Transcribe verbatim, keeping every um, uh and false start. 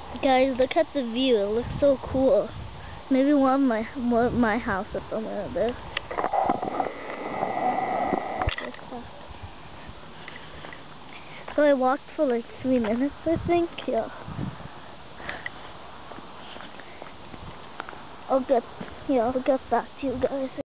Guys, look at the view. It looks so cool. Maybe one of my one of my house or something like this. So I walked for like three minutes, I think. Yeah. I'll get yeah, I'll get back to you guys.